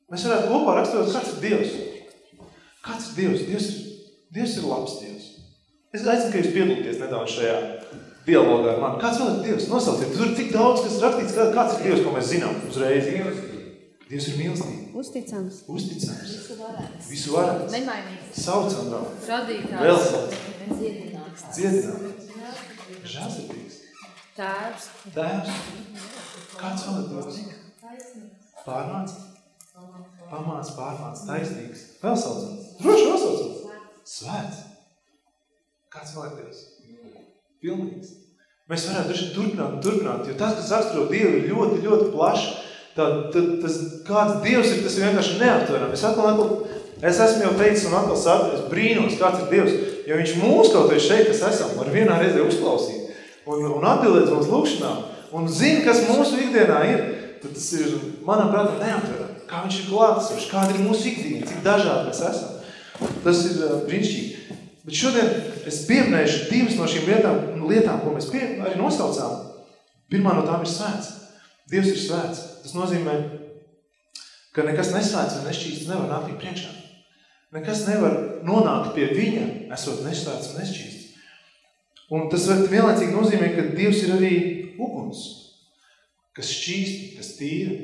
Mēs varētu kopā raksturot, kāds ir Dievs. Kāds ir Dievs? Dievs ir labs Dievs. Es aicinu, ka jūs piedalīties nedaudz šajā dialogā ar mani. Kāds vēl ir Dievs? Nosauciet. Tur ir tik daudz, kas rakstīts, kāds ir Dievs, ko mēs zinām uzreiz. Dievs ir mīlestīgi. Uzticams. Visu varēts. Nemainīgs. Saucam vēl. Radītājs. Vēl saucam. Dziedināts. Žēlsirdīgs. Tēvs. Kāds vēl ir Dievs? Pārmāc. Pamāc, taisnīgs. Vēl saucam. Droši vēl saucam. Svēts. Kāds vēl ir Dievs? Pilnīgs. Mēs varētu droši turpināt, jo tas, kas raksturo Dievu, ir ļoti, ļoti plaši. Tas, kāds Dievs ir, tas ir vienkārši neaptveram. Es esmu jau teicis un atkal saku, es brīnos, kāds ir Dievs, jo viņš mūs kaut vai šeit, kas esam, var vienā reizē uzklausīt un atbildēt mums lūkšanām un zina, kas mūsu ikdienā ir. Tad tas ir, manuprāt, neaptveram. Kā viņš ir klātesošs, kāda ir mūsu ikdiena, cik dažādi mēs esam. Tas ir brīnišķīgi. Bet šodien es pieminēšu divas no šīm lietām, ko mēs arī nosaucām. Pirmā no tām ir svēts. Dievs ir svēts. Tas nozīmē, ka nekas nesvēts un nešķīsts nevar nākt viņa priekšā. Nekas nevar nonākt pie viņa, esot nesvēts un nešķīsts. Un tas vienlaicīgi nozīmē, ka Dievs ir arī uguns, kas šķīsti, kas tīra.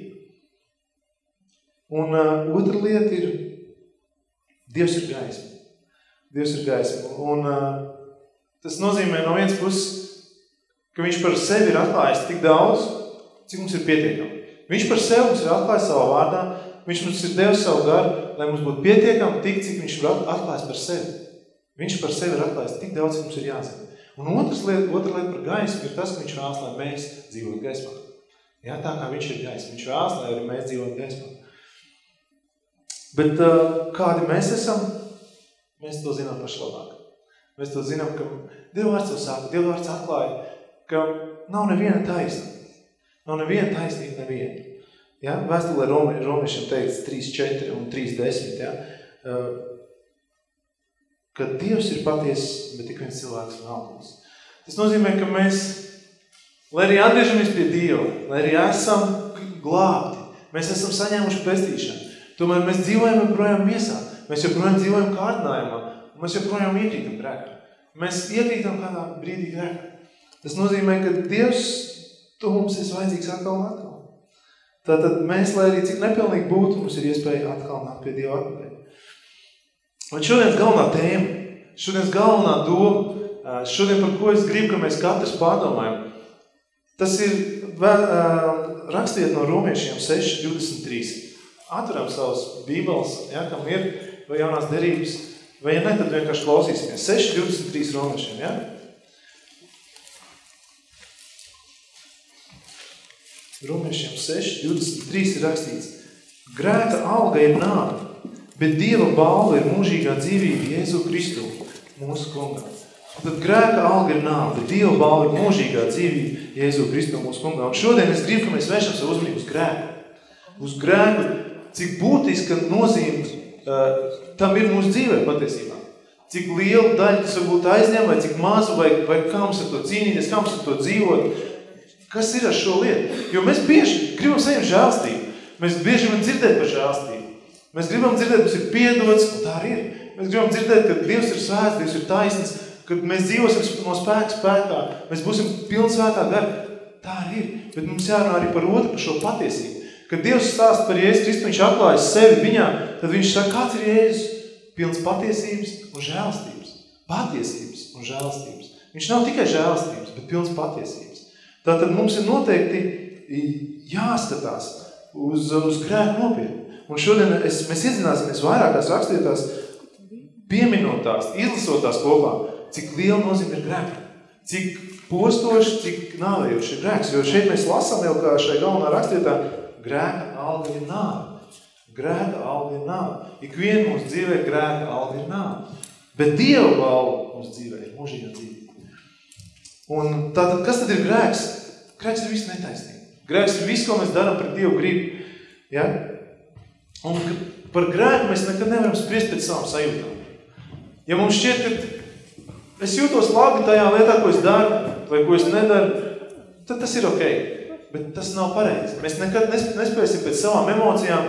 Un otra lieta ir, Dievs ir gaisma. Dievs ir gaisma. Un tas nozīmē no vienas puses, ka viņš par sevi ir atklājis tik daudz, cik mums ir pietiekami. Viņš par sevi mums ir atklājis savā vārdā, viņš mums ir devis savu garu, lai mums būtu pietiekami tik, cik viņš ir atklājis par sevi. Viņš par sevi ir atklājis tik daudz, cik mums ir jāzina. Un otra lieta par gaismu ir tas, ka viņš vēlas, lai mēs dzīvot gaismā. Jā, tā kā viņš ir gaisma. Viņš vēlas, lai arī mēs dzīvot gaismā. Bet kādi mēs esam, mēs to zinām paši labāk. Mēs to zinām, ka Dievvārds to saka, Dievvārds atklāja, ka nav neviena taisna. Nav neviena taisnība neviena. Ja? Vēstulē romiešiem teica 3.4 un 3.10, ja? Ka Dievs ir patiess, bet tik viens cilvēks un alkums. Tas nozīmē, ka mēs, lai arī atgriežamies pie Dieva, lai arī esam glābti, mēs esam saņēmuši pestīšanu, tomēr mēs dzīvojam joprojām miesā, mēs joprojām dzīvojam kārdinājumā, un mēs joprojām iekrītam grēkā. Mēs iekrītam kādā brīdī grēkā. Tas nozīmē, ka Dievs to mums ir vajadzīgs atkal un atkal. Tātad mēs, lai arī cik nepilnīgi būtu, mums ir iespēja atkal nākt pie Dieva atpakaļ. Un šodienas galvenā tēma, šodienas galvenā doma, šodien par ko es gribu, ka mēs katrs pārdomājam, tas ir rakstiet no romiešiem 6.23. Atveram savus bībeles, ja, kam ir, vai jaunās derības, vai ja ne, tad vienkārši klausīsimies. 6.23 romiešiem, ja? Romiešiem 6.23 ir rakstīts: Grēka alga ir nāve, bet Dieva balva ir mūžīgā dzīvība Jēzu Kristu, mūsu kungā. Tad grēka alga ir nāve, bet Dieva balva ir mūžīgā dzīvība Jēzu Kristu, mūsu kungā. Un šodien es gribu, ka mēs vēršam savu uzmanību uz grēku. Uz grēku, cik būtiska nozīme tam ir mūsu dzīvē patiesībā. Cik liela daļa tas varbūt aizņem, vai cik mazu, vai kā mums ar to cīnīties, kā mums ar to dzīvot. Kas ir ar šo lietu? Jo mēs bieži gribam saņemt žēlstību. Mēs bieži gribam dzirdēt par žēlstību. Mēs gribam dzirdēt, mums ir piedots, un tā arī ir. Mēs gribam dzirdēt, ka Dievs ir svēts, Dievs ir taisnīgs, kad mēs dzīvosim no spēka spēkā, mēs būsim pilni svētā gara. Tā arī ir. Bet mums jārunā arī par otru, par šo patiesību. Kad Dievs stāsta par Jēzus Kristu, viņš atklājas sevi viņā, tad viņš saka, kāds ir Jēzus? Pilns patiesības un žēlstības. Patiesības un žēlstības. Viņš nav tikai žēlstības, bet pilns patiesības. Tātad mums ir noteikti jāskatās uz grēku nopietni. Un šodien mēs iedzināsimies vairākās rakstietās, pieminot tās, izlasot tās kopā, cik liela nozīme ir grēka. Cik postoši, cik nāvējoši ir grēks. Jo šeit mēs lasām jau kā šai galvenā rakstietā, grēka alga ir nāve. Grēka alga ir nāve. Ikvien mūsu dzīvē grēka alga ir nāve. Bet Dieva balva mūsu dzīvē ir mūžīgā dzīve. Un tātad, kas tad ir grēks? Grēks ir viss netaisnīgi. Grēks ir viss, ko mēs darām pret Dievu gribu. Ja? Un par grēku mēs nekad nevaram spriest pēc savām sajūtām. Ja mums šķiet, ka es jūtos labi tajā lietā, ko es daru, vai ko es nedaru, tad tas ir ok. Bet tas nav pareizi. Mēs nekad nespēsim pēc savām emocijām,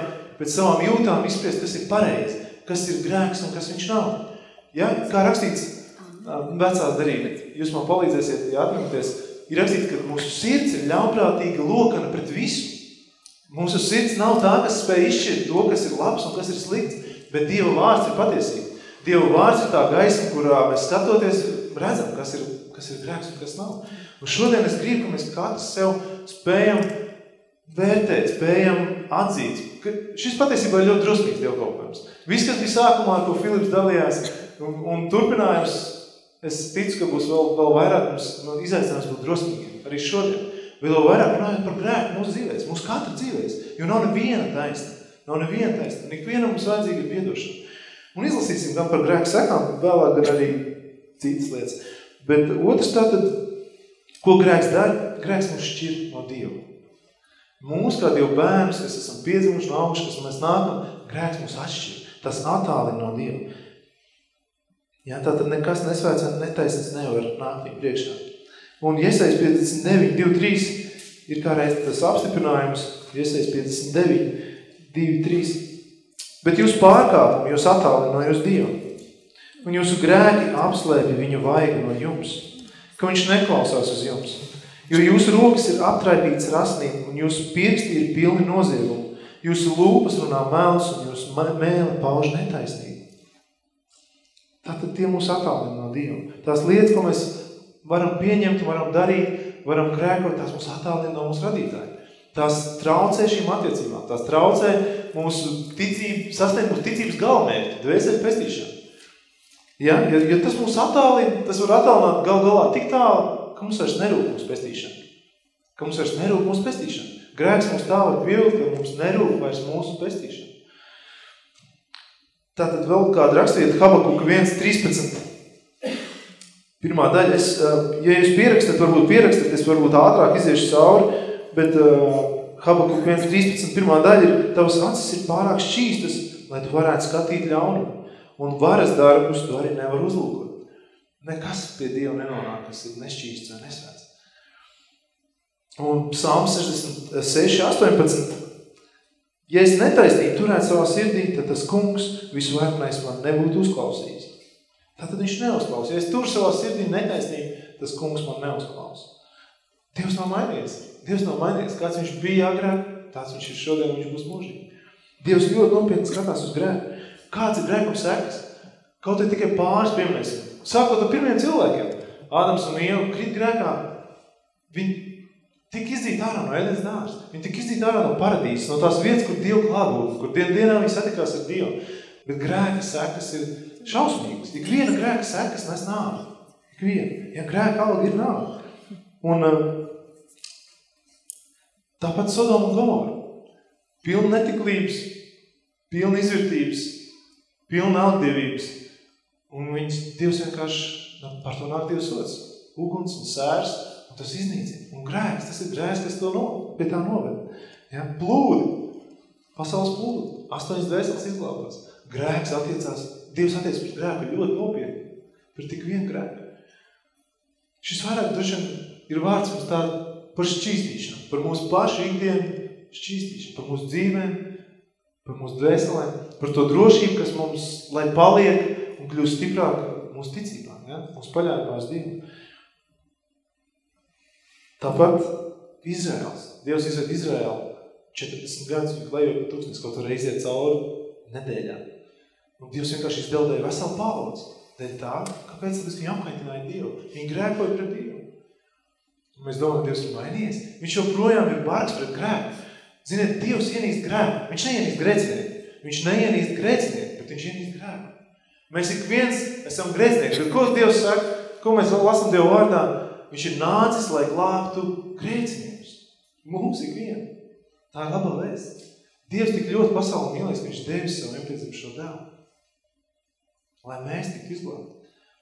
pēc savām jūtām izspriest, kas ir pareizi, kas ir grēks un kas viņš nav. Ja? Kā rakstīts vecās darība, jūs man palīdzēsiet, ja atminaties, ir rakstīts, ka mūsu sirds ir ļaunprātīga lokana pret visu. Mūsu sirds nav tā, kas spēj izšķirt to, kas ir labs un kas ir slikts, bet Dieva vārds ir patiesība. Dieva vārds ir tā gaisma, kurā mēs skatoties redzam, kas ir grēks un kas nav. Un šodien es gribu, ka mēs katrs sev spējam vērtēt, spējam atzīt. Šis patiesībā ir ļoti drusmīgs dievkalpojums. Viss, kas bija sākumā, ar ko Filips dalījās, un turpinājums, es ticu, ka būs vēl vairāk mums izaicinājums būt drusmīgiem, arī šodien. Vēl vairāk runājot par grēku mūsu dzīvēs, mūsu katra dzīvēs, jo nav neviena taisna. Ikvienam mums vajadzīga ir piedošana. Un izlasīsim gan par grēku sekām, vēlāk gan arī citas lietas. Bet otrs tātad, ko grēks dara? Grēks mums šķir no Dieva. Mūs kā Dieva bērnus, kas esam piedzimuši no augšas, kas mēs nākam, grēks mūs atšķir. Tas attālina no Dieva. Jā, tātad nekas nesvēts un netaisnīgs nevar nākt viņa priekšā. Un Jesajas 59, 2-3 ir kā reiz tas apstiprinājums, Jesajas 59, 2-3. Bet jūs pārkāpumi jūs attālina no jūsu Dievu, un jūsu grēki apslēpja viņu vaigu no jums, ka viņš neklausās uz jums. Jo jūsu rokas ir aptraipītas rasnīm, un jūsu pirksti ir pilni noziegumu. Jūsu lūpas runā melus, un jūsu mēli pauž netaisnību. Tātad tie mūs attālina no Dieva. Tās lietas, ko mēs varam pieņemt, varam darīt, varam grēkot, tās mūs attālina no mūsu radītāja. Tās traucē šīm attiecībām, tās traucē mūsu ticību, sasniegt mūsu ticības galvmērķi, dvēseli pestīšanu. Ja tas mūs attālina, tas var attālināt galā tik tālu, ka mums vairs nerūp mūsu pestīšana. Grēks mums tā var pievilkt, ka mums nerūp vairs mūsu pestīšana. Tātad vēl kāda rakstvieta Habakuka 1.13. Pirmā daļa, ja jūs pierakstat, es varbūt ātrāk iziešu cauri, bet Habakuka 1.13. pirmā daļa ir, tavas acis ir pārāk šķīstas, lai tu varētu skatīt ļaunumu, un varas darbus tu arī nevar uzlūkot. Nekas pie Dieva nenonāk, kas ir nešķīsts vai nesvēts. Un Psalms 66.18. Ja es netaisnību turētu savā sirdī, tad tas kungs visvarenais man nebūtu uzklausījis. Tātad viņš neuzklaus. Ja es tur savā sirdī netaisnību, tas kungs man neuzklaus. Dievs nav mainījies. Kāds viņš bija agrāk, tāds viņš ir šodien, viņš būs mūžīgi. Dievs ļoti nopietni skatās uz grēku. Kāds ir grēkuma sekas? Kaut ir tikai pāris pieminēsim. Sākot ar pirmiem cilvēkiem. Ādams un Ieva krīt grēkā. Viņi tika izdzīti ārā no Edens dārza. Viņi tika izdzīti ārā no paradīzes, no tās vietas, kur Dievu klātbūtne, kur dienā viņi satikās ar Dievu. Bet grēka sekas ir šausmīgas. Ikviena grēka sekas nes nāvi. Ikviena. Ja grēka alga ir nāvi. Un tāpat Sodoma un Gomora. Pilna netiklības, pilna izvērtības, pilna algdievības. Un Dievs vienkārši par to nāk Dievs sods. Uguns un sērs, un tas iznīcina. Un grēks, tas ir grēks, kas pie tā noved. Ja? Plūdi. Pasaules plūdi. 8 dvēseles izglābās. Grēks attiecās, Dievs attiec pret grēku ļoti nopietni. Par tik vienu grēku. Šis vairāk droši ir vārds mums tāda par šķīstīšanu, par mūsu pašu ikdienu šķīstīšanu, par mūsu dzīvēm, par mūsu dvēselēm, par to drošību, kas mums, lai paliek un kļūst stiprāk mūsu ticībā, ja? Mūsu paļāvībā uz Dievu. Tāpat Izraels. Dievs izved Izraelu 40 gadus, viņi klejot pa tūkstnes, kaut var iziet cauri nedēļā. Un Dievs vienkārši izdeldēja veselu paudzi. Dēļ tā, kāpēc tad viņi apkaitināja Dievu? Viņi grēkoja pret Dievu. Un mēs domājam, Dievs ir mainījies. Viņš joprojām ir bargs pret grēku. Ziniet, Dievs ienīst grēku. Viņš neienīst grēcinieku. Viņš neienīst grēcinieku, bet viņš ienīst grēku. Mēs ik viens esam grēcinieki. Bet ko Dievs saka? Ko mēs lasam Dievu vārdā? Viņš ir nācis, lai glābtu grēciniekus. Mums ik vienu. Tā ir laba vēsts. Dievs tik ļoti pasauli mīlēs, ka viņš devis savu vienpiedzimušo dēlu. Lai mēs tiktu izglābti.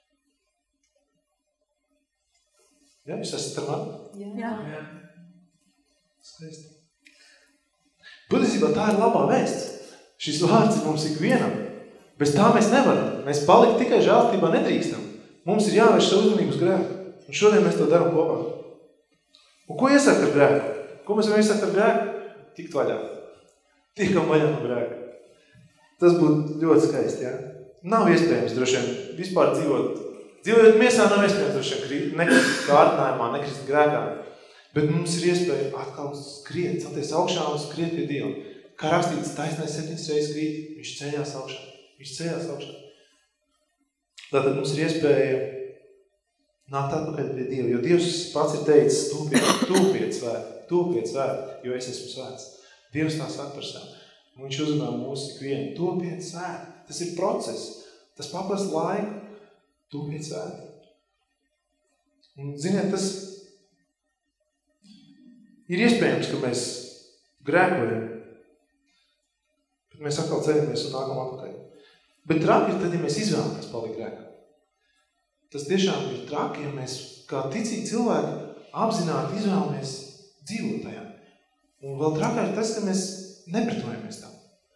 Ja, jūs esat ar mani? Jā. Skaisti. Patiesībā tā ir labā vēsts. Šis vārds ir mums ikvienam. Bez tā mēs nevaram. Mēs palikt tikai žēlstībā nedrīkstam. Mums ir jāvērš savu uzmanību uz grēku. Un šodien mēs to daram kopā. Un ko iesākt ar grēku? Ko mēs varam iesākt ar grēku? Tikt vaļā. Tiekam vaļā no grēka. Tas būtu ļoti skaisti, ja? Nav iespējams droši vien vispār dzīvojot miesā nav iespējams droši vien nekrist kārdinājumā, nekrist grēkā. Bet mums ir iespēja atkal skriet, celties augšā un skriet pie Dieva. Kā rakstīts, taisnais 7 reizes krīt, viņš ceļās augšā. Tātad mums ir iespēja nākt atpakaļ pie Dieva, jo Dievs pats ir teicis, tūpiet svēti, jo es esmu svēts. Dievs tā saka par sevi. Viņš uzrunā mūsu ikvienu, tūpiet svēti. Tas ir process, tas paprast laiku, tūpiet svēti. Un, ziniet, tas ir iespējams, ka mēs grēkojam, bet mēs atkal ceļamies un nākam atpakaļ. Bet traki ir tad, ja mēs izvēlamies palikt grēkā. Tas tiešām ir traki, ja mēs kā ticīgi cilvēki apzināti izvēlamies dzīvot tajā. Un vēl trakā ir tas, ka mēs nepretojamies tam.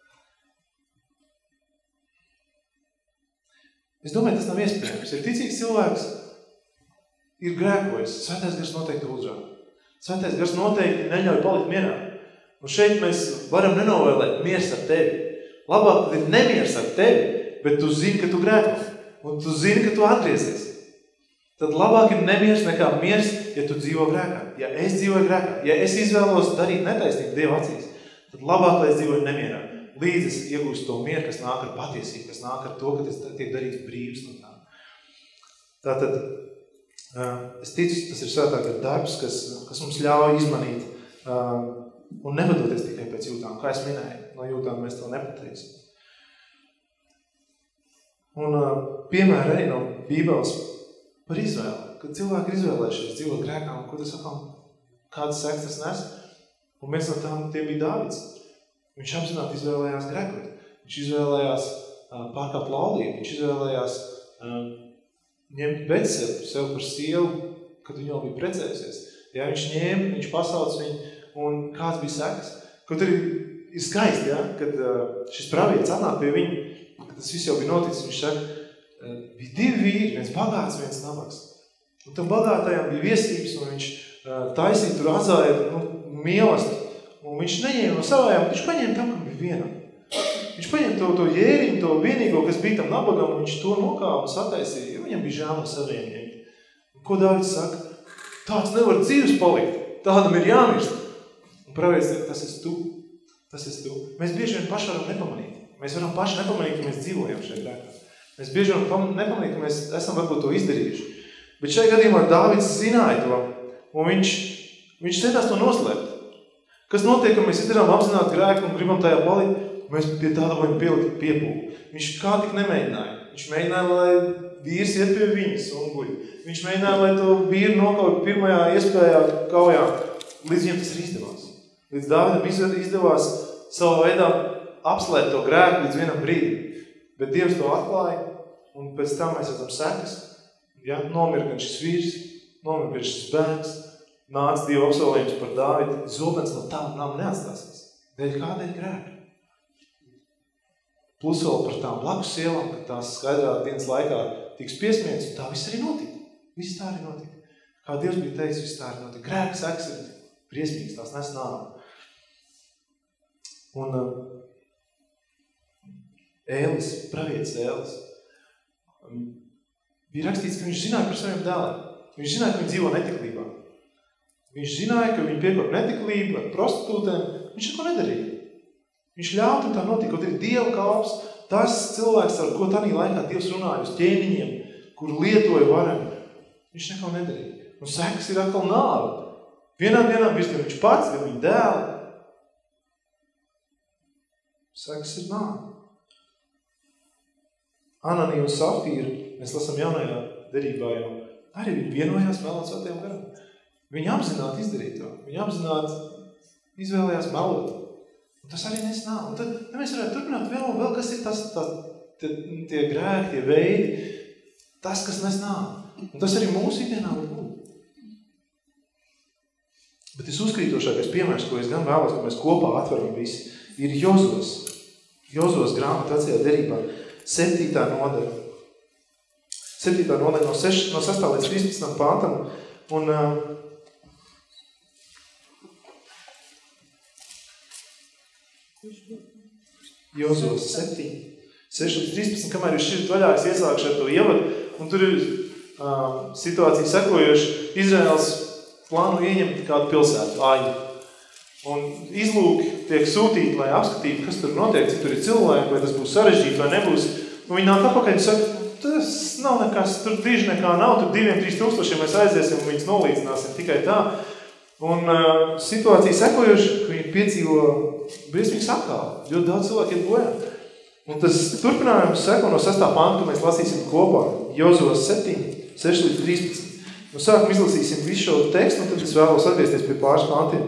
Es domāju, tas nav iespējams. Ja ticīgs cilvēks ir grēkojis, Svētais Gars noteikti uzrāda. Svētais Gars noteikti neļauj palikt mierā. Un šeit mēs varam nenovēlēt miers ar tevi. Labāk tad ir nemiers ar tevi, bet tu zini, ka tu grēko. Un tu zini, ka tu atgriezies. Tad labāk ir nemiers nekā miers, ja tu dzīvo grēkā. Ja es dzīvoju grēkā, ja es izvēlos darīt netaisnību Dieva acīs, tad labāk, lai es dzīvoju nemierā. Līdz es iegūstu to mieru, kas nāk ar patiesību, kas nāk ar to, ka tas tiek darīts brīvs no tā. Tātad, es ticu, tas ir svētākā darbs, kas mums ļauj izmanīt un nevadoties tikai pēc jūtām. Kā es minēju, no jūtām mēs to nepateiksim. Un piemēra arī no Bībeles par izvēli, kad cilvēki ir izvēlējušies dzīvot grēkā, un ko tas atkal, kādas sekas tas nes. Un viens no tiem bija Dāvids. Viņš apzināti izvēlējās grēkot. Viņš izvēlējās pārkāpt laulību. Viņš izvēlējās ņemt Betsebu sev par sievu, kad viņa jau bija precējusies. Ja, viņš ņēma, viņš pasauc viņu, un kāds bija sekas. Kaut arī ir skaisti, ja, kad šis pravietis atnāk pie viņa, kad tas viss jau bija noticis, viņš saka, bija 2 vīri, viens bagāts, viens nabaks. Un tam bagātajām bija viesības, un viņš taisīja tur atzāja mīlestību. Un viņš neņēma no savājām, viņš paņēma tam, kam bija vienam. Viņš paņēma to jēriņu, to vienīgo, kas bija tam nabagam, un viņš to nokāva un sataisīja, jo viņam bija žēl no saviem ņemt. Un ko Dāvids saka? Tāds nevar dzīves palikt, tādam ir jāmirst. Un pravietis saka, tas esi tu. Mēs bieži vien paši varam nepamanīt. Mēs varam paši nepamanīt, ka mēs dzīvojam šeit grēkā. Mēs bieži varam nepamanīt, ka mēs esam varbūt to izdarījuši. Bet šajā gadījumā Dāvids zināja to, un viņš centās to noslēpt. Kas notiek, ka mēs izdarām apzināti grēku un gribam tajā palikt, mēs pie tāda vajag pielikt piepūli. Viņš kā tik nemēģināja. Viņš mēģināja, lai vīrs iet pie viņas un guļ. Viņš mēģināja, lai to vīru nokauj pirmajā iespējā kaujā. Līdz viņam tas arī izdevās. Līdz Dāvidam izdevās savā veidā apslēpt to grēku līdz vienam brīdim. Bet Dievs to atklāja, un pēc tam mēs redzam sekas. Ja? Nomira gan šis vīrs, nomira gan šis bērns. Nāca Dieva apsolījums par Dāvidu, zobens no tām nama neatstāsies. Dēļ kādēļ grēka? Plus vēl par tām blakus sielām, kad tās skaidrā dienas laikā tiks piesmiets, un tā viss arī notika. Viss tā arī notika. Kā Dievs bija teicis, viss tā arī notika. Grēka sekas ir briesmīgas, tās nes nāvu. Un Ēlis, pravietis Ēlis, bija rakstīts, ka viņš zināja par saviem dēliem. Viņš zināja, ka viņi dzīvo netiklībā. Viņš zināja, ka viņi piekop netiklību ar prostitūtēm. Viņš neko nedarīja. Viņš ļaut un tā notika, kaut ir Dieva kalps, tas cilvēks, ar ko tādā laikā Dievs runāja uz ķēniņiem, kur lietoja varenu. Viņš neko nedarīja. Un sekas ir atkal nāve. Vienā dienā bija viņš pats, gan viņa dēli. Sekas ir nāve. Ananija un Safīra, mēs lasām jaunajā derībā jau, arī viņi vienojās melot Svētajam garam. Viņi apzināti izdarīja to. Viņi apzināti izvēlējās melot. Un tas arī nes nāve. Un tad mēs varētu turpināt vēl kas ir tie grēki, tie veidi, tas, kas nes nāve. Un tas arī mūsu ikdienā var būt. Bet es uzkrītošākais piemērs, ko es gan vēlos, ka mēs kopā atveram visi, ir Jozos. Jozos grāmata vecajā derībā. 7. nodaļa. 7. nodaļa no 6. līdz 13. pāntam. Un Jozos 7, 6-13, kamēr jūs šķirt vaļā, es iesākšu ar to ievadu, un tur ir situācija sekojoši. Izraels plāno ieņemt kādu pilsētu, Ai. Un izlūki tiek sūtīti, lai apskatītu, kas tur notiek, cik tur ir cilvēki, vai tas būs sarežģīti vai nebūs. Un viņi nāk apakaļ un saka, tas nav nekas, tur drīz nekā nav, tur 2-3 tūkstošiem mēs aiziesim un viņus nolīdzināsim tikai tā. Un situācija sekojoši, ka viņi piedzīvo briesmīgs apkāli, ļoti daudz cilvēku iet bojā. Un tas turpinājums seko no 6. panta, ka mēs lasīsim kopā Jozos 7, 6-13. Nu, sākam izlasīsim visu šo tekstu, un tad es vēlos atgriezties pie pāris pantiem.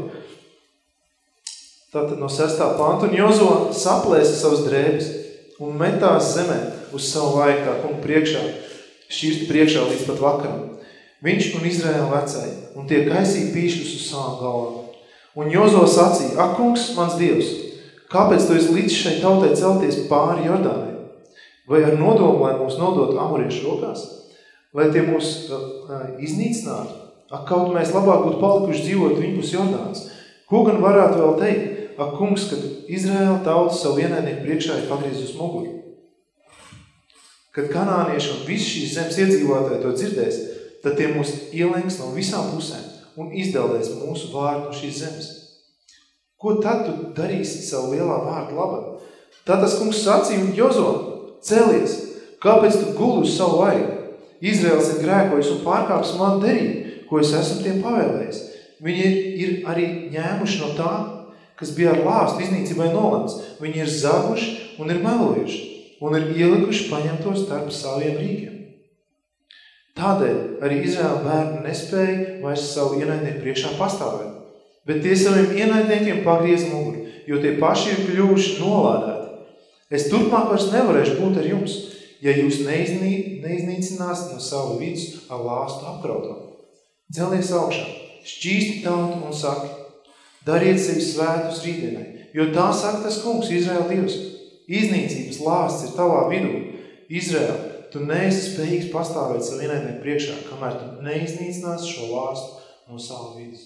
Tātad no 6. panta, un Jozo saplēsa savas drēbes un metās zemē uz savu vaigu kā kungu priekšā, šķirsti priekšā līdz pat vakaram. Viņš un Izraēla vecāji, un tie kaisīja pīšļus uz savām galvām. Un Jozo sacīja, ak, kungs, mans Dievs, kāpēc tu esi līdz šai tautai celties pāri Jordānai? Vai ar nodomu, lai mūs nodot amoriešu rokās? Lai tie mūs iznīcinātu? Ak, kaut mēs labāk būtu palikuši dzīvot viņpus Jordānas. Ko gan varētu vēl teikt? Ak, kungs, kad Izraēla tauta savu ienaidnieku priekšā ir pagriezus muguri. Kad kanānieši un visi šīs zemes iedzīvotāji to dzirdēs, tad tie mūs ielenks no visām pusēm un izdeldēs mūsu vārdu no šīs zemes. Ko tad tu darīsi savu lielā vārdu labā? Tad tas kungs sacīja un Jozo, celies, kāpēc tu guli uz savu vaigu? Izraels ir grēkojis un pārkāpis manu derību, ko es esmu tiem pavēlējis. Viņi ir arī ņēmuši no tā, kas bija ar lāstu iznīcībai nolemts. Viņi ir zaguši un ir melojuši un ir ielikuši paņemtos starp saviem rīkiem. Tādēļ arī Izraēla bērni nespēja vairs savu ienaidnieku priekšā pastāvēt, bet tie saviem ienaidniekiem pagrieza muguru, jo tie paši ir kļuvuši nolādēti. Es turpmāk vairs nevarēšu būt ar jums, ja jūs neiznīcināsiet no savu vidus ar lāstu apkrautam. Celies augšā, šķīsti tautu un saki, dariet sevi svētus rītdienai, jo tā saka tas kungs, Izraēla Dievs. Iznīcības lāsts ir tavā vidū. Izraēla, tu neesi spējīgs pastāvēt savu ienaidnieku priekšā, kamēr tu neiznīcināsi šo lāstu no savu vidus.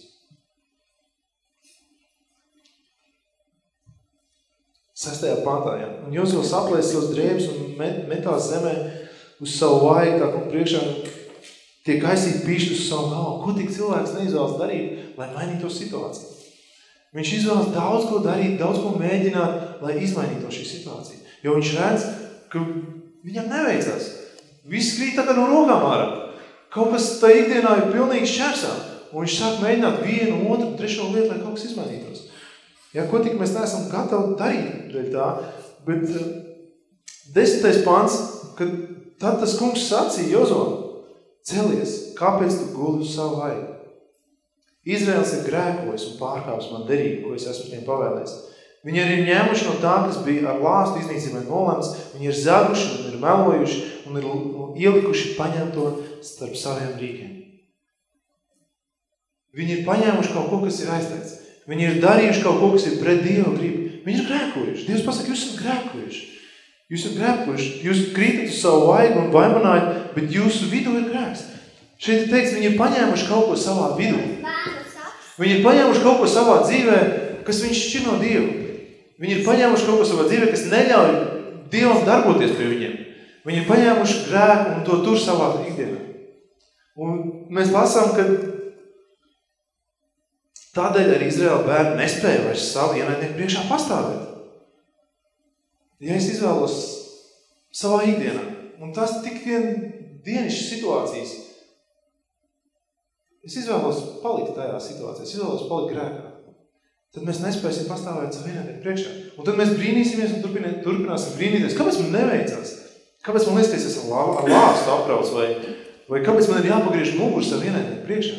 6. pantā, jā. Un Jozo saplēs savas drēbes un metās zemē uz savu vaigu, kā kungu priekšā, tie kaisīt pīšļus uz savu galvu. Ko tik cilvēks neizvēlas darīt, lai mainītu situāciju? Viņš izvēlas daudz ko darīt, daudz ko mēģināt, lai izmainītu šī situācija. Jo viņš redz, ka viņam neveicās. Viss krīt tā kā no rokām ārā. Kaut kas tā ikdienā ir pilnīgi šķērsām. Un viņš sāk mēģināt vienu, otru, trešo lietu, lai kaut kas izmainītos. Ja, ko tik mēs neesam gatavi darīt dēļ tā, bet 10. pants, kad tad tas kungs sacīja Jozo, celies, kāpēc tu guli uz savu vaigu? Izraels ir grēkojis un pārkāpis man derību, ko es esmu tiem pavēlējis. Viņi ir ņēmuši no tā, kas bija ar lāstu iznīcībai nolemts, viņi ir zaguši un ir melojuši un ir ielikuši paņemto starp saviem rīkiem. Viņi ir paņēmuši kaut ko, kas ir aizteikts. Viņi ir darījuši kaut ko, kas ir pret Dievu gribu. Viņi ir grēkojuši. Dievs pasaka, jūs esat grēkojuši. Jūs esat grēkojuši. Jūs krītat uz savu vaigu un vaimanājat, bet jūsu vidū ir grēks. Šeit ir teikts, viņi ir paņēmuši kaut ko savā vidū. Viņi ir paņēmuši kaut ko savā dzīvē, kas viņš šķir no Dievu. Viņi ir paņēmuši kaut ko savā dzīvē, kas neļauj Dievam darboties pie viņiem. Viņi ir paņēmuši grēku un to tur savā ikdienā. Un mēs lasām, ka tādēļ arī Izraēla bērni nespēja vairs savu ienaidnieku priekšā pastāvēt. Ja es izvēlos savā ikdienā, un tas tik vien dienišķas situācijas, es izvēlos palikt tajā situācijā, es izvēlos palikt grēkā. Tad mēs nespēsim pastāvēt savu ienaidnieku priekšā. Un tad mēs brīnīsimies un turpināsim brīnīties. Kāpēc man neveicās? Kāpēc man liekas, ka es esmu ar lāstu apkrauts? Vai kāpēc man ir jāpagriež muguru savu ienaidnieku priekšā?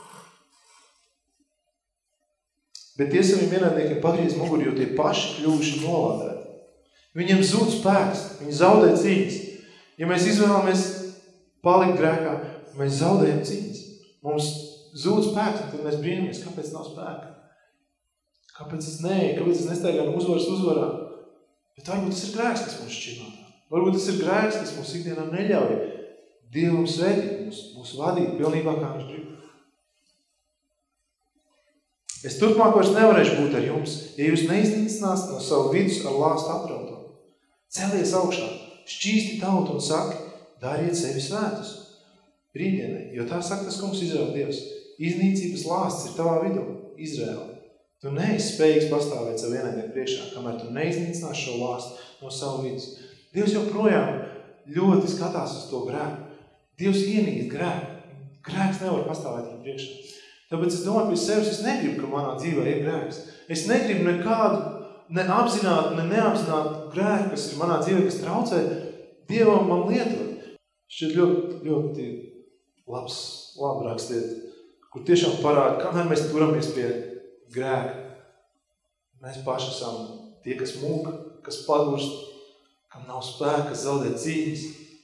Bet tie saviem ienaidniekiem pagriez muguru, jo tie paši kļuvuši nolādēti. Viņiem zūd spēks, viņi zaudē cīņas. Ja mēs izvēlamies palikt grēkā, mēs zaudējam cīņas. Mums zūd spēks, un tad mēs brīnamies, kāpēc nav spēka. Kāpēc es nestaigāju no uzvaras uzvarā? Bet varbūt tas ir grēks, kas mums šķirnotā. Varbūt tas ir grēks, kas mums ikdienā neļauj Dievam svētīt, mūs vadīt pilnībā, kā viņš grib. Es turpmāk vairs nevarēšu būt ar jums, ja jūs neiznīcināsiet no savu vidus ar lāstu aprautu. Celies augšā, šķīsti tautu un saki, dariet sevi svētus. Rītdienai, jo tā saka tas kungs Izraēla Dievs, iznīcības lāsts ir tavā vidū, Izraēla. Tu neesi spējīgs pastāvēt savu ienaidnieku priekšā, kamēr tu neiznīcinās šo lāstu no savu vidus. Dievs joprojām ļoti skatās uz to grēku. Dievs ienīst grēku. Grēks nevar pastāvēt viņam priekšā. Tāpēc es domāju pie sevis, es negribu, ka manā dzīvē ir grēks. Es negribu nekādu, ne apzinātu, ne neapzinātu grēku, kas ir manā dzīvē, kas traucē Dievam man lietot. Šķiet ļoti labi rakstiet, kur tiešām parāda, kamēr mēs turamies pie grēka. Mēs paši esam tie, kas mūka, kas padurst, kam nav spēka, kas zaudē cīņas.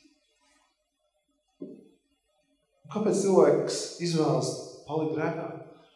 Un kāpēc cilvēks izvēlas palikt grēkā?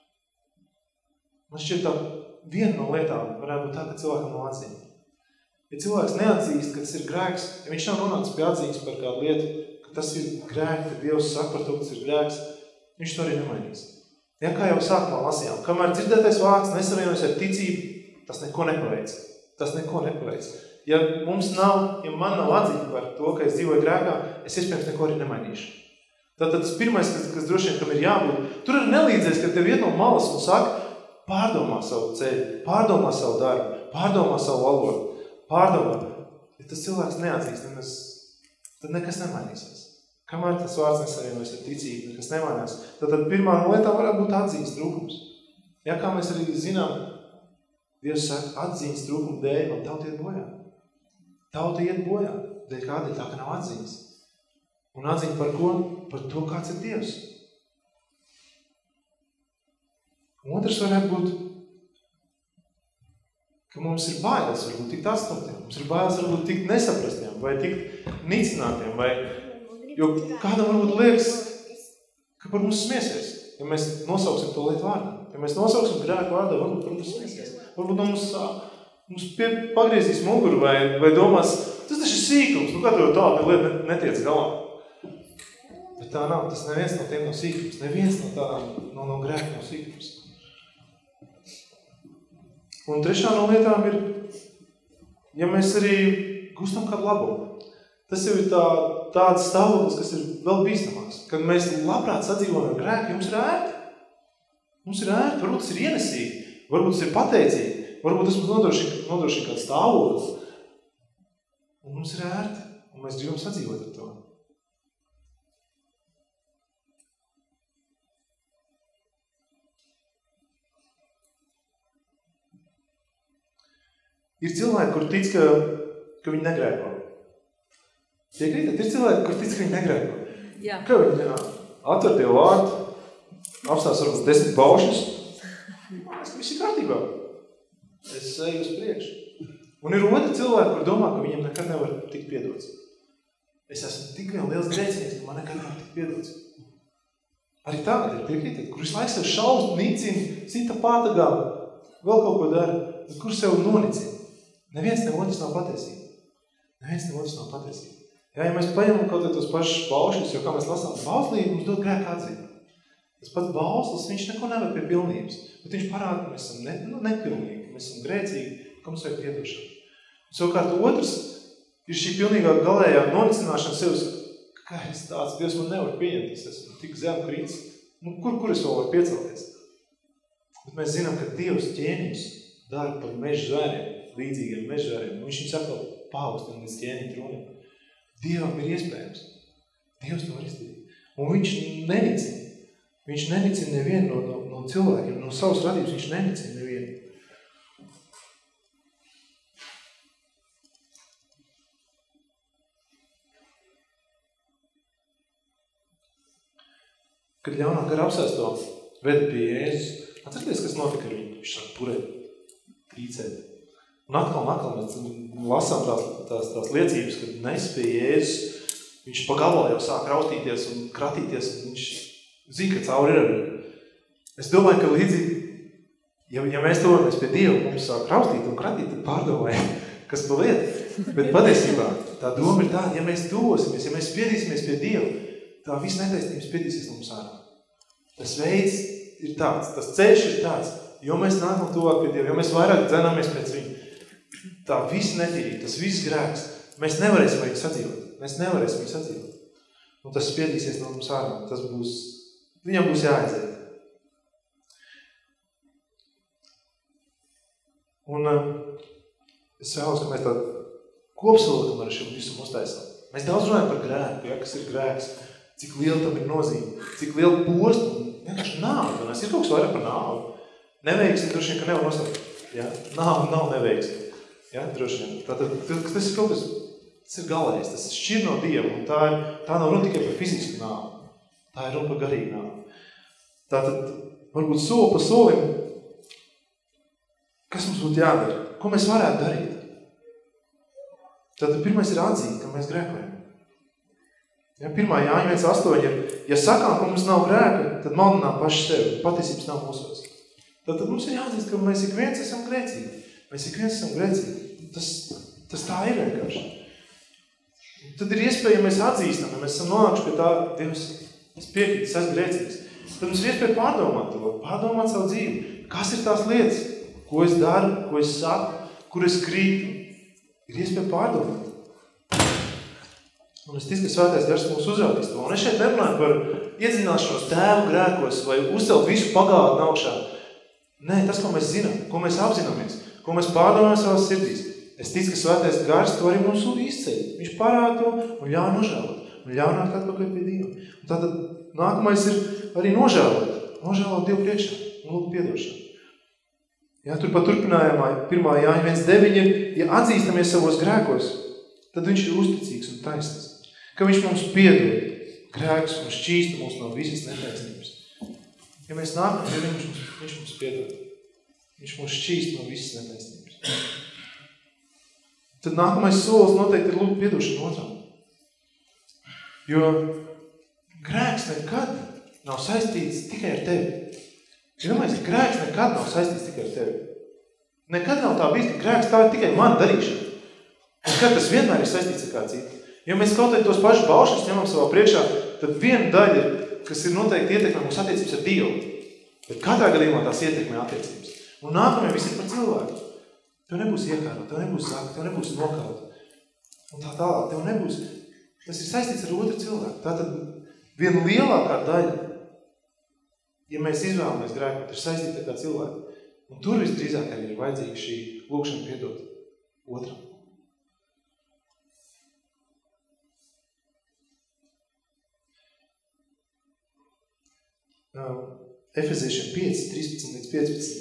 Man šķiet tā viena no lietām varētu būt tā, ka cilvēkam nav atziņa. Ja cilvēks neatzīst, ka tas ir grēks, ja viņš nav nonācis pie atziņas par kādu lietu, ka tas ir grēks, ka Dievs saka par to, ka tas ir grēks, viņš to arī nemainīs. Ja kā jau sākumā lasījām, kamēr dzirdētais vārds nesavienojas ar ticību, tas neko nepaveic. Tas neko nepaveic. Ja man nav atziņa par to, ka es dzīvoju grēkā, es iespējams neko arī nemainīšu. Tātad tas pirmais, kas droši vien tam ir jābūt, tur ir nelīdzēs, ka tev iet no malas un saka, pārdomā savu ceļu, pārdomā savu darbu, pārdomā savu valodu, pārdomā. Ja tas cilvēks neatzīst, tad nekas nemainīsies. Kamēr tas vārds nesavienojas ar ticību, nekas nemainās. Tad pirmā no lietām varētu būt atziņas trūkums. Ja kā mēs arī zinām, Dievs saka, atziņas trūkuma dēļ man tauta iet bojā. Tauta iet bojā, dēļ kādēļ tā, ka nav atziņas. Un atziņa par ko? Par to, kāds ir Dievs. Otrs varētu būt, ka mums ir bailes varbūt tikt atstumtiem, mums ir bailes varbūt tikt nesaprastiem, vai tikt nicinātiem, jo kādam varbūt liekas, ka par mums smiesies, ja mēs nosauksim to lietu vārdā. Ja mēs nosauksim grēku vārdā, varbūt par mums smiesies. Varbūt mums pagriezīs muguru vai domās, tas taču ir sīkums, kā tev tāda lieta netiec galā. Bet tā nav, tas neviens no tiem nav sīkums, neviens no tādām no grēku nav sīkums. Un trešā no lietām ir, ja mēs arī gustam kādu labumu. Tas jau ir tāds stāvoklis, kas ir vēl bīstamāks. Kad mēs labprāt sadzīvojam ar grēku, jums ir ērti. Mums ir ērti, varbūt tas ir ienesīgi, varbūt tas ir pateicīgi, varbūt tas mums nodrošina kādu stāvokli. Un mums ir ērti, un mēs gribam sadzīvot ar to. Ir cilvēki, kur tic, ka viņi negrēko. Piekrītat? Ir cilvēki, kur tic, ka viņi negrēko. Jā. Kā viņi atver Dievu vārdu, apstās varbūt 10 baušļus. Viss ir kārtībā. Es eju uz priekšu. Un ir otri cilvēki, kur domā, ka viņiem nekad nevar tikt piedots. Es esmu tik vien liels grēcinieks, ka man nekad nevar tikt piedots. Arī tādi ir, piekrītat, kur visu laiku sev šaust, nicina, cita pātagām, vēl kaut ko dara, bet kur sev nonicina. Neviens otrs nav patiesība. Ja mēs paņemam kaut tos pašus baušļus, jo kā mēs lasām, bauslība mums dod grēku atziņu. Tas pats bauslis, viņš neko nevar pie pilnības, bet viņš parāda, ka mēs esam nepilnīgi, ka mēs esam grēcīgi, ka mums vajag piedošanu. Savukārt otrs ir šī pilnīgā galējā nonicināšana sevis, kā es tāds, Dievs man nevar pieņemt, es esmu tik zem krītis, kur es vēl varu piecelties? Bet mēs zinām, ka Dievs ķēniņus dara par meža zvēriem, līdzīgiem meža zvēriem, un viņš viņus atkal paaugstina līdz ķēniņu trūniem. Dievam ir iespējams. Dievs to var izdarīt. Un viņš nenicina. Viņš nenicina nevienu no cilvēkiem, no savas radības viņš nenicina nevienu. Kad ļaunā gara apsēsto veda pie Jēzus, atcerieties, kas notika ar viņu? Viņš sāk purēt, trīcēt. Un atkal mēs lasām tās liecības, kad nes pie Jēzus, viņš pa gabalā jau sāk raustīties un kratīties, un viņš zina, ka cauri ir ar viņu. Es domāju, ka līdzīgi, ja mēs tuvamies pie Dieva, mums sāk raustīt un kratīt, tad pārdomājam, kas pa lieta. Bet patiesībā tā doma ir tāda, ja mēs tuvosimies, ja mēs spiedīsimies pie Dieva, tā viss netaisnības spiedīsies no mums ārā. Tas veids ir tāds, tas ceļš ir tāds, jo mēs nākam tuvāk pie Dieva, jo mēs vairāk dzenamies pēc viņa, tā viss netīrība, tas viss grēks, mēs nevarēsim viņu sadzīvot. Un tas spiedīsies no mums ārā, viņam būs jāaiziet. Un es vēlos, ka mēs tādu kopsavilkumu ar šim visu uztaisām. Mēs daudz runājam par grēku, kas ir grēks, cik liela tam ir nozīme, cik liela posta, un vienkārši nāve. Ir kaut kas vairāk par nāvu. Neveiksmi, droši vien, ka nevar nostāt. Ja? Nāve nav neveiksmi. Ja? Droši vien. Tātad, tas ir kaut kas, tas ir galējs, tas šķir no Dieva, un tā nav runa tikai par fizisku nāvu. Tā ir runa par garīgu nāvu. Tātad, varbūt soli pa solim, kas mums būtu jādara? Ko mēs varētu darīt? Tātad pirmais ir atzīt, ka mēs grēkojam. Ja, 1. Jāņa 1.8 ir, ja sakām, ka mums nav grēka, tad maldinām paši sevi, patiesības nav mūsos. Tātad mums ir jāatzīst, ka mēs ik viens esam grēcīgi. Tas tā ir vienkārši. Tad ir iespēja, ja mēs atzīstam, ja mēs esam nonākuši pie tā, Dievs, es piekrītu, es esmu grēcīgs. Tad mums ir iespēja pārdomāt savu dzīvi. Kas ir tās lietas, ko es daru, ko es saku, kur es krītu? Ir iespēja pārdomāt. Un es ticu, ka Svētais Gars mūs uzrādīs to. Un es šeit nerunāju par iedzināšanos tēvu grēkos vai uzcelt visu pagātni augšā. Nē, tas, ko mēs zinām, ko mēs apzināmies, ko mēs pārdomājam savās sirdīs. Es ticu, ka Svētais Gars to arī mums izceļ. Viņš parāda to un ļauj nožēlot. Un ļauj nākt atpakaļ pie Dieva. Un tātad nākamais ir arī nožēlot. Nožēlot Dievu priekšā un lūgt piedošanu. Ja, turpat turpinājumā 1. Jāņa 1.9 ir, ja atzīstamies savos grēkos, tad viņš ir uzticīgs un taisnīgs. Ka viņš mums piedod grēkus un šķīsta mūs no visas netaisnības. Ja mēs nākam, viņš mums piedod. Viņš mums šķīst no visas netaisnības. Tad nākamais solis noteikti ir lūgt piedošanu otram. Jo grēks nekad nav saistīts tikai ar tevi. Domājies, ka grēks nekad nav saistīts tikai ar tevi. Nekad nav tā bijis, ka grēks tā ir tikai mana darīšana. Un kad tas vienmēr ir saistīts ar kā citu. Ja mēs kaut vai tos pašus baušus ņemam savā priekšā, tad viena daļa, kas ir noteikti ietekmē mūsu attiecības ar Dievu. Bet katrā gadījumā tās ietekmē attiecības. Un nākamie visi ir par cilvēku. Tev nebūs iekārot, tev nebūs sakt, tev nebūs nokaut. Un tā tālāk, tev nebūs. Tas ir saistīts ar otru cilvēku. Tātad viena lielākā daļa, ja mēs izvēlamies grēkot, ir saistīta ar kā cilvēku. Un tur visdrīzāk arī ir vajadzīga šī lūkšana piedot otram. Efeziešiem 5, 13 līdz 15.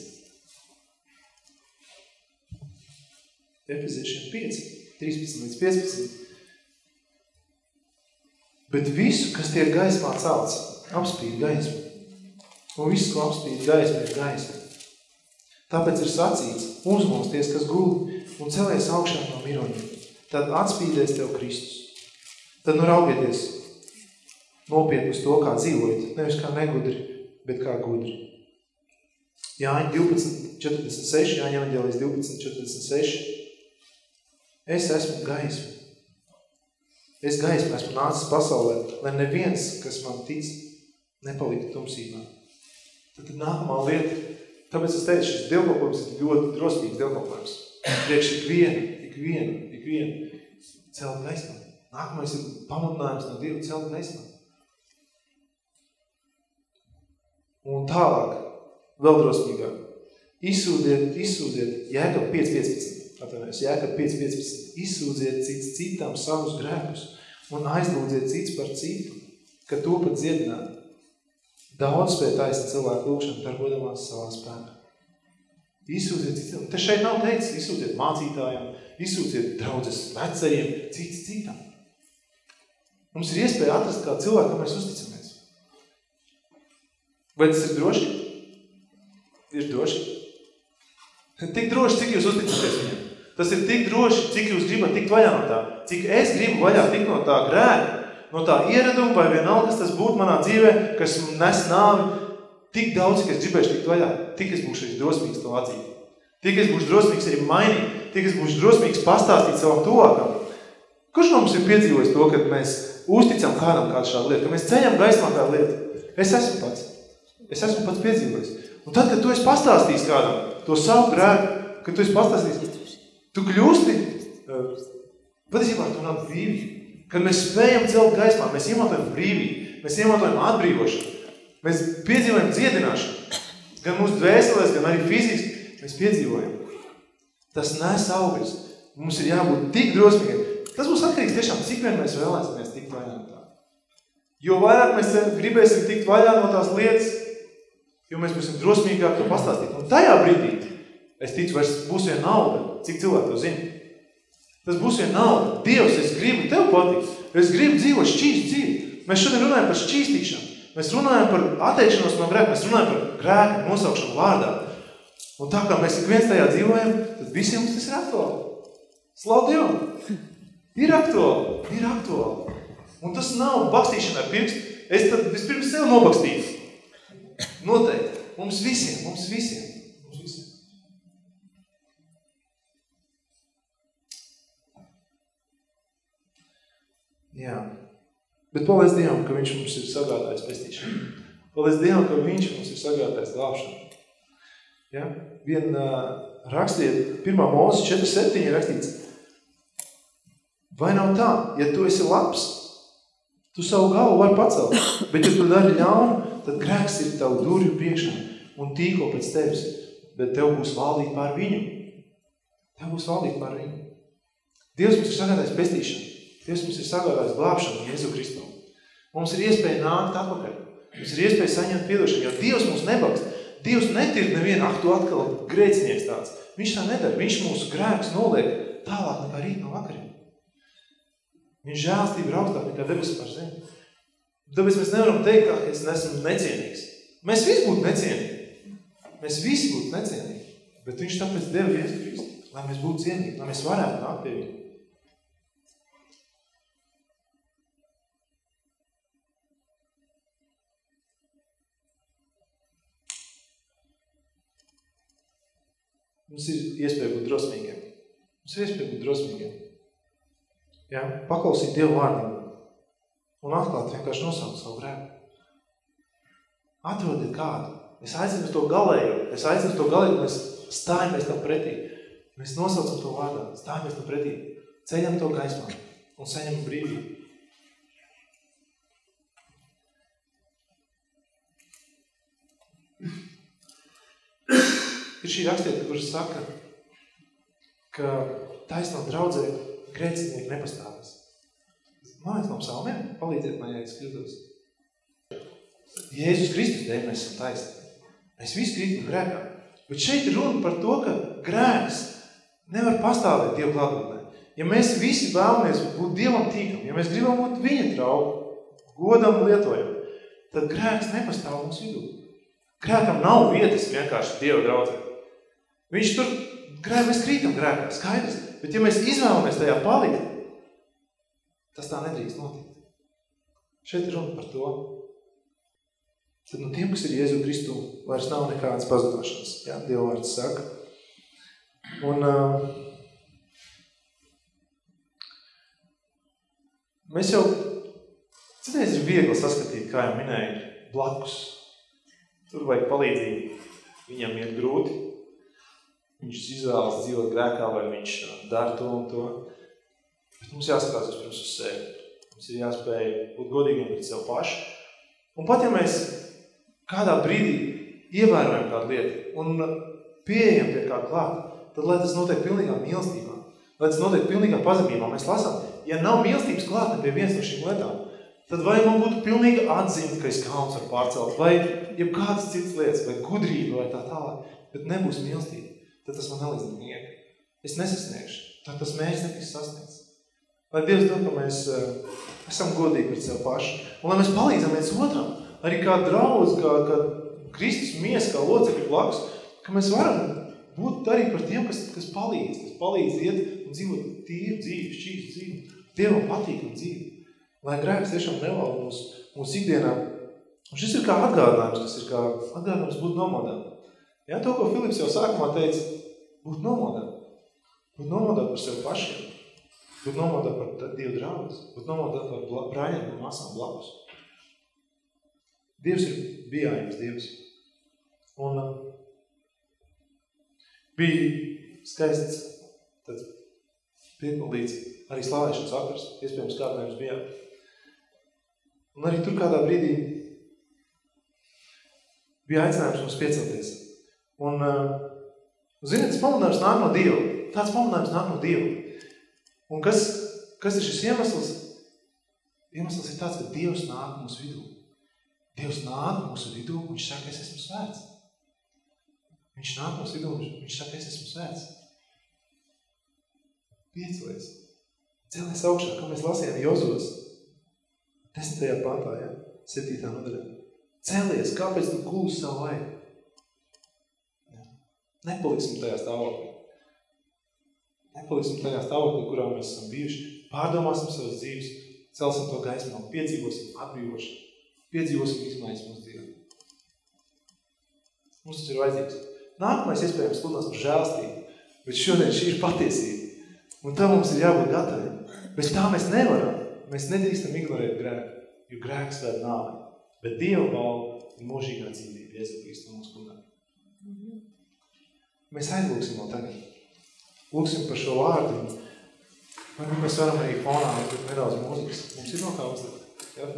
Efeziešiem 5, 13 līdz 15. Bet visu, kas tiek gaismā celts, apspīd gaismu. Un viss, ko apspīd gaismu, ir gaisma. Tāpēc ir sacīts, uzmosties, kas guli, un celies augšā no miroņiem. Tad atspīdēs tev Kristus. Tad nu raugieties nopietni uz to, kā dzīvojat, nevis kā negudri, bet kā gudri. Jāņa 12.46, Jāņa evaņģēlijas 12.46. Es esmu gaisma. Es gaisma esmu nācis pasaulē, lai neviens, kas man tic, nepaliktu tumsībā. Tad nākamā lieta, tāpēc es teicu, šis dievkalpojums ir ļoti drosmīgs dievkalpojums. Priekš ikvienu celt gaismā. Nākamais ir pamudinājums no Dieva celt gaismā. Un tālāk, vēl drosmīgāk, izsūdziet Jēkab 5.15. Jēkab 5.15. Izsūdziet cits citam savus grēkus un aizlūdziet cits par citu, ka to pat dziedināt. Daudz spēj taisni cilvēku lūkšanu, darbodomās savā spēkā. Izsūdziet citam. Te šeit nav teicis, izsūdziet mācītājiem, izsūdziet draudzes vecajiem, cits citam. Mums ir iespēja atrast kā cilvēku, kā mēs uzticamies. Vai tas ir droši? Ir droši. Tik droši, cik jūs uzticaties viņam. Tas ir tik droši, cik jūs gribat tikt vaļā no tā. Cik es gribu vaļā tikt no tā grēka, no tā ieraduma, vai vienalga, kas tas būtu manā dzīvē, kas nes nāvi, tik daudz, cik es gribēšu tikt vaļā, tik es būšu drosmīgs to atzīt. Tik es būšu drosmīgs arī mainīt, tik es būšu drosmīgs pastāstīt savam tuvākam. Kurš no mums ir piedzīvojis to, kad mēs uzticam kādam kādu šādu lietu, ka mēs ceļam gaismā kādu lietu? Es esmu pats piedzīvojis. Un tad, kad tu esi pastāstījis kādam to savu grēku, kad tu esi pastāstījis, tu kļūsti, patiesībā tu nav brīvība. Kad mēs spējam celt gaismā, mēs iemantojam brīvību, mēs iemantojam atbrīvošanu, mēs piedzīvojam dziedināšanu, gan mūsu dvēselēs, gan arī fiziski, mēs piedzīvojam. Tas nes augļus. Mums ir jābūt tik drosmīgiem. Tas būs atkarīgs tiešām, cik vien mēs vēlēsimies tikt vaļā no tā. Jo vairāk mēs gribēsim tikt vaļā no tās lietas, jo mēs būsim drosmīgāk to pastāstīt. Un tajā brīdī, es ticu, vairs būs viena nauda, cik cilvēki to zina. Tas būs viena nauda. Dievs, es gribu tev patikt. Es gribu dzīvot šķīstu dzīvi. Mēs šodien runājam par šķīstīšanu. Mēs runājam par atteikšanos no grēka. Mēs runājam par grēka nosaukšanu vārdā. Un tā kā mēs ik viens tajā dzīvojam, tad visiem mums tas ir aktuāli. Slavu Dievam! Ir aktuāli. Un tas nav bakstīšana ar pirkstu. Es tad vispirms sev nobakstīju. Noteikti. Mums visiem. Jā. Bet paldies Dievam, ka viņš mums ir sagādājis pestīšanu. Paldies Dievam, ka viņš mums ir sagādājis glābšanu. Ja? Vien rakstiet, 1. Mūzes 4.7 rakstīts. Vai nav tā, ja tu esi labs, tu savu galvu vari pacelt, bet ja tu dari ļaunu, tad grēks ir tavu durvju priekšā un tīko pēc tevis, bet tev būs valdīt pār viņu. Dievs mums ir sagādājis pestīšanu. Dievs mums ir sagādājis glābšanu Jēzu Kristu. Mums ir iespēja nākt atpakaļ. Mums ir iespēja saņemt piedošanu, jo Dievs mums nebakst. Dievs netir nevienu, tu atkal grēcinieks tāds. Viņš tā nedara. Viņš mūsu grēkus noliek tālāk nekā rīt no vakariem. Viņš žēlstība ir augstāk nekā debesis par zemi. Tāpēc mēs nevaram teikt, ka es nesmu necienīgs. Mēs visi būtu necienīgi. Bet viņš tāpēc deva Jēzu Kristu, lai mēs būtu cienīgi, lai mēs varētu nākt pie viņa. Mums ir iespēja būt drosmīgiem. Ja? Paklausīt Dievu vārdiem un atklāt vienkārši nosaukt savu grēku. Atrodiet kādu. Es aicinu to galēju, ka mēs stājamies tam pretī. Mēs nosaucam to vārdā, stājamies tam pretī, ceļam to gaismā un saņemam brīvību. Ir šī rakstieta, kuras saka, ka taisnā draudzē grēcinieki nepastāvēs. Mājas no psalmiem, palīdziet man, ja es kļūdos. Jēzus Kristus dēļ mēs esam taisni. Mēs visi krītam grēkā. Bet šeit ir runa par to, ka grēks nevar pastāvēt Dievu klātbūtnē. Ja mēs visi vēlamies būt Dievam tīkam, ja mēs gribam būt viņa draugu, godam lietojam, tad grēks nepastāv mums vidū. Grēkam nav vietas vienkārši Dieva draudzē. Viņš tur, mēs krītam grēkā, skaidrs, bet ja mēs izvēlamies tajā palikt, tas tā nedrīkst notikt. Šeit ir runa par to. Tad no tiem, kas ir Jēzu Kristu, vairs nav nekādas pazudāšanas. Jā, Dieva vārds saka. Un mēs jau, citreiz ir viegli saskatīt, kā jau minēju, blakus. Tur vajag palīdzību. Viņam ir grūti. Viņš izvēlas dzīvot grēkā, vai viņš dara to un to. Bet mums jāskatās vispirms uz sevi. Mums ir jāspēj būt godīgiem pret sev paši. Un pat ja mēs kādā brīdī ievērojam kādu lietu un pieejam pie kādu klāt, tad lai tas notiek pilnīgā mīlestībā, lai tas notiek pilnīgā pazemībā. Mēs lasām, ja nav mīlestības klātne pie viens no šīm lietām, tad vai man būtu pilnīga atziņa, ka es kauns var pārcelt, vai jebkādas citas lietas, vai gudrība, vai tā tālāk, bet nebūs mīlestība. Tad tas man nelīdz mieku. Es nesasniegšu. Tad tas mērķis netiks sasniegts. Lai Dievs dod, ka mēs esam godīgi pret sev paši. Un lai mēs palīdzam viens otram, arī kā draudz, kā Kristus miesa, kā locekļi blakus, ka mēs varam būt arī par tiem, kas palīdz iet un dzīvot tīru dzīvi, šķīstu dzīvi, Dievam patīkamu dzīvi. Lai grēks tiešām nevalda mūsu ikdienā. Un šis ir kā atgādinājums, kas ir kā atgādinājums būt nomodām. Jā, to, ko Filips jau sākumā teica, būt nomodām. Būt nomodām par sevi pašiem. Būt nomodām par Dievu draugus. Būt nomodām par brāļiem un māsām blakus. Dievs ir bijājums Dievs. Un bija skaists tad piepildīts arī slavēšanas vakars, iespējams kādā jums bijām. Un arī tur kādā brīdī bija aicinājums mums piecelties. Un, ziniet, tas pamudinājums nāk no Dieva. Tāds pamudinājums nāk no Dieva. Un kas ir šis iemesls? Iemesls ir tāds, ka Dievs nāk mūsu vidū. Dievs nāk mūsu vidū, un viņš saka, es esmu svēts. Viņš nāk mūsu vidū, un viņš saka, es esmu svēts. Piecelies. Celies augšā, kā mēs lasījām Jozos. 10. pantā, 7. nodaļā. Celies, kāpēc tu gulsi savu vaigu? Nepaliksim tajā stāvoklī. Nepaliksim tajā stāvoklī, kurā mēs esam bijuši. Pārdomāsim savas dzīves, celsim to gaismā, piedzīvosim atbrīvošanu, piedzīvosim izmaiņas mūsu dzīvē. Mums tas ir vajadzīgs. Nākamais iespējams sludinās par žēlastību, bet šodien šī ir patiesība. Un tā mums ir jābūt gataviem. Bez tā mēs nevaram. Mēs nedrīkstam ignorēt grēku, jo grēks vēd nāvi. Bet Dieva balva ir mūžīgā dzīvība, Jēzu Kristu mūsu kungā. Mēs aizlūksim vēl tagad. Lūksim par šo vārdu. Varbūt mēs varam arī fonā uzlikt nedaudz mūzikas. Mums ir no kā uzlikt. Jā,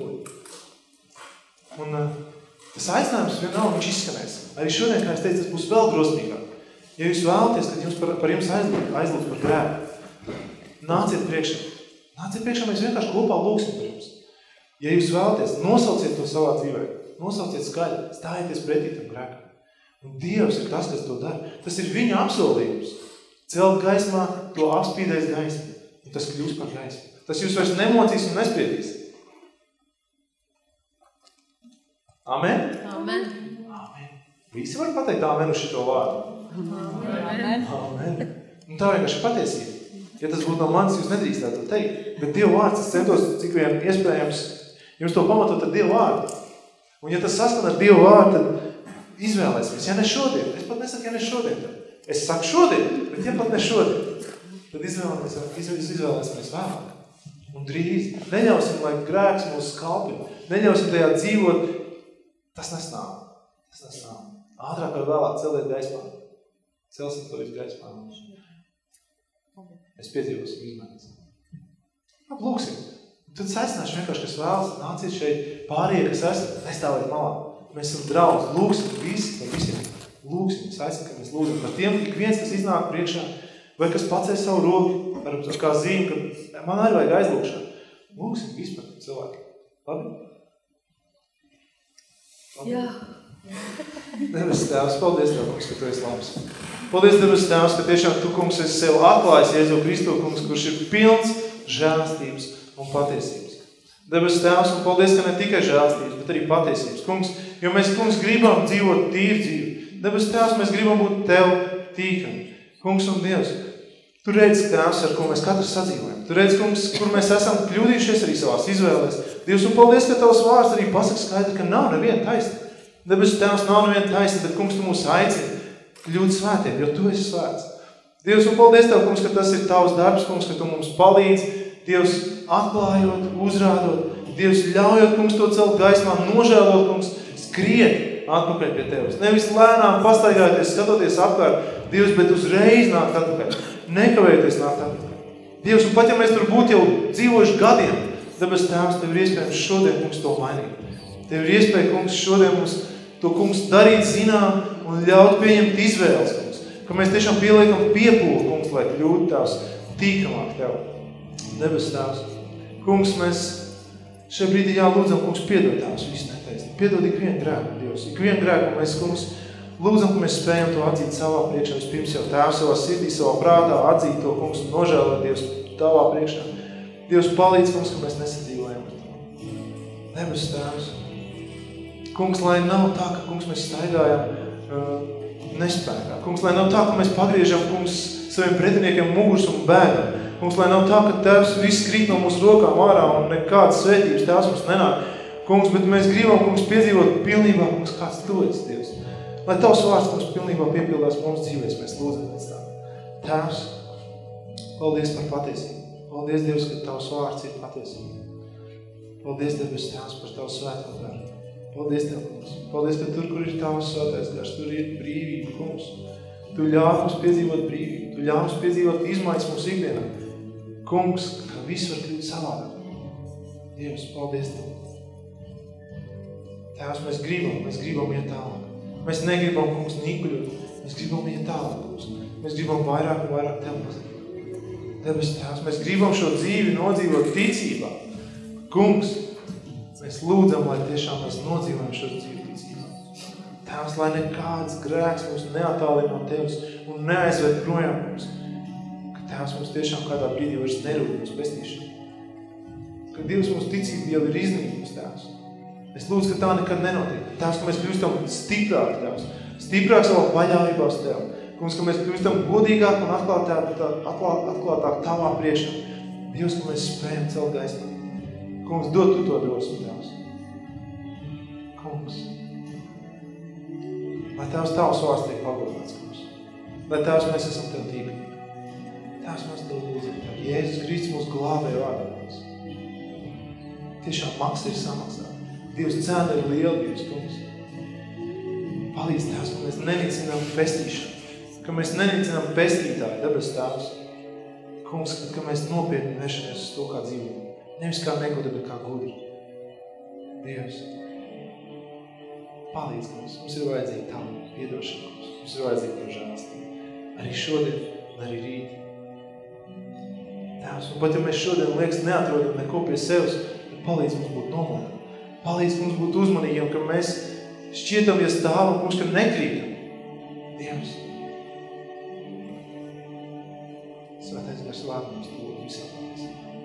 un tas aicinājums vienalga viņš izskanēs. Arī šodien, kā es teicu, tas būs vēl drosmīgāk. Ja jūs vēlaties, kad jums par jums aizlūgt par grēku, nāciet priekšā. Nāciet priekšā, mēs vienkārši kopā lūksim par jums. Ja jūs vēlaties, nosauciet to savā dzīvē. Nosauciet skaļi, stājieties pretī tam grēkam. Un Dievs ir tas, kas to dara. Tas ir viņa apsolījums. Celt gaismā, to apspīdēs gaismu. Un tas kļūs par gaismu. Tas jūs vairs nemocīs un nespriedīs. Amen? Amen. Amen. Visi var pateikt amen uz šito vārdu. Amen. Amen. Un tā vienkārši patiesība. Ja tas būtu no manis, jūs nedrīkstētu to teikt. Bet Dieva vārds, es centos, cik vien iespējams, jums to pamatot ar Dieva vārdu. Un ja tas saskan ar Dieva vārdu, tad izvēlēsimies. Ja ne šodien, es pat nesaku, ja ne šodien. Es saku šodien, bet ja pat ne šodien, tad izvēlēsimies vēlāk. Un drīz. Neļausim, lai grēks mūs skalpina. Neļausim tajā dzīvot. Tas nesnāk. Tas nesnāk. Ātrāk vai vēlāk celiet gaismā. Celsim to visu gaismā. Mēs piedzīvosim izmaiņas. Lūksim. Tad saicināšu vienkārši, kas vēlas, nāciet šeit pārējie, kas esat, nestāvēt malā. Mēs esam draudz. Lūksim visi par visiem. Lūksim. Saicinu, ka mēs lūdzam par tiem, ik viens, kas iznāk priekšā, vai kas pacēs savu roku, ar kā zīmi, ka man arī vajag aizlūkšanu. Lūksim visi par cilvēku. Labi? Labi? Jā. Debes Tēvs, paldies Tev, kungs, ka Tu esi labs. Paldies, Debes Tēvs, ka tiešām Tu, kungs, esi sev atklājis Jēzu Kristu, kungs, kurš ir pilns žēlastības un patiesības. Debes Tēvs, un paldies, ka ne tikai žēlastības, bet arī patiesības. Kungs, jo mēs, kungs, gribam dzīvot tīru dzīvi. Debes Tēvs, mēs gribam būt Tev tīkami. Kungs un Dievs, Tu redzi, Tēvs, ar ko mēs katrs sadzīvojam. Tu redzi, kungs, kur mēs esam kļūdījušies arī savās izvēlēs. Dievs, un paldies, ka Tavs vārds arī pasaka skaidri, ka nav neviena taisna. Debes Tēvs, nav neviena taisna, bet, kungs, Tu mūs aicini kļūt svētiem, jo Tu esi svēts. Dievs, un paldies Tev, kungs, ka tas ir Tavs darbs, kungs, ka Tu mums palīdz, Dievs, atklājot, uzrādot, Dievs, ļaujot, kungs, to celt gaismā, nožēlot, kungs, skriet atpakaļ pie Tevis. Nevis lēnām pastaigāties, skatoties apkārt, Dievs, bet uzreiz nākt atpakaļ. Nekavēties nākt atpakaļ. Dievs, un pat ja mēs tur būtu jau dzīvojuši gadiem, Debes Tēvs, Tev ir iespējams šodien, kungs, to mainīt. Tev ir iespēja, kungs, šodien mums to, kungs, darīt zinām un ļaut pieņemt izvēles, kungs. Ka mēs tiešām pieliekam piepūli, kungs, lai kļūtu Tēvs tīkamāk Tev. Debes Tēvs. Kungs, mēs šajā brīdī jālūdzam, kungs, piedod Tēvs visu netaisnību. Piedod ikvienu grēku, Dievs. Ikvienu grēku mēs, kungs, lūdzam, ka mēs spējam to atzīt savā priekšā. Vispirms jau Tēvs savā sirdī, savā prātā atzīt to, kungs, un nožēlot, Dievs, Tavā priekšā. Dievs, palīdz, kungs, ka mēs nesadzīvojam ar to. Debes Tēvs. Kungs, lai nav tā, ka, kungs, mēs staigājam nespēkā. Kungs, lai nav tā, ka mēs pagriežam, kungs, saviem pretiniekiem mugurs un bēgam. Kungs, lai nav tā, ka Tēvs viss krīt no mūsu rokām ārā un nekādas svētības Tēvs mums nenāk. Kungs, bet mēs gribam, kungs, piedzīvot pilnībā, kungs, kāds Tu esi, Dievs. Lai Tavs vārds, kungs, pilnībā piepildās mums dzīvēs, mēs lūdzam pēc tā. Tēvs, paldies par patiesību. Paldies, Dievs, ka Tavs vārds ir patiesība. Paldies, Debes Tēvs, par Tavu svēto garu. Paldies Tev, kungs. Paldies, ka tur, kur ir Tavs svētais gars, tur ir brīvība, kungs. Tu ļauj mums piedzīvot brīvību. Tu ļauj mums piedzīvot izmaiņas mums ikdienā. Kungs, ka viss var kļūt savādāk. Dievs, paldies Tev. Tēvs, mēs gribam iet tālāk. Mēs negribam, kungs, nikuļot. Mēs gribam iet tālāk, kungs. Mēs gribam vairāk un vairāk Tev pazīt. Debes Tēvs, mēs gribam šo dzīvi nodzīvot ticībā. Kungs, mēs lūdzam, lai tiešām mēs nodzīvojam šo dzīvi ticībā. Tēvs, lai nekāds grēks mums neatālina no Tevis un neaizved projām mums. Ka Tēvs mums tiešām kādā brīdī vairs nerūp mums pestīšana. Ka Dievs mums ticība jau ir iznīkums, Tēvs. Es lūdzu, ka tā nekad nenotiek. Tēvs, ka mēs kļūstam stiprāki, Tēvs. Stiprāk savā paļāvībā uz Tev. Kungs, ka mēs kļūstam godīgāk un atklātāk Tavā priekšā. Dievs, ka mēs spējam celt gaismu. Kungs, dod Tu to drosmi, Tēvs. Kungs, lai Tēvs Tavs vārds tiek pagodināts, kungs. Lai Tēvs mēs esam Tev tīkli. Tēvs, mēs Tev lūdzam, Tev. Jēzus Kristus mūsu glābēja vārdā, kungs. Tiešām maksa ir samaksāta. Dievs cena ir liela, Dievs, kungs. Palīdz, Tēvs, ka mēs nenicinām pestīšanu, ka mēs nenicinām pestītāju, debes Tēvs. Kungs, ka mēs nopietni vēršamies uz to kā dzīvību. Nevis kā negudri, bet kā gudri. Dievs, palīdz mums. Mums ir vajadzīga Tava piedošana, kungs. Mums ir vajadzīga Tava žēlastība. Arī šodien, un arī rīt. Tēvs, un pat ja mēs šodien liekas neatrodam neko pie sevis, tad palīdz mums būt nomodam. Palīdz mums būt uzmanīgiem, ka mēs šķietam, ja stāvam, kungs, ka nekrītam. Dievs. Svētais gars vārdu mums to visā palīdz.